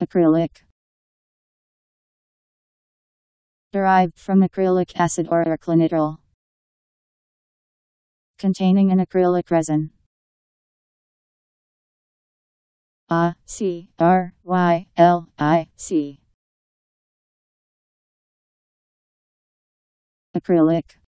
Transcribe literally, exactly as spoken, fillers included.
Acrylic. Derived from acrylic acid or acrylonitrile. Containing an acrylic resin. A C R Y L I C. Acrylic.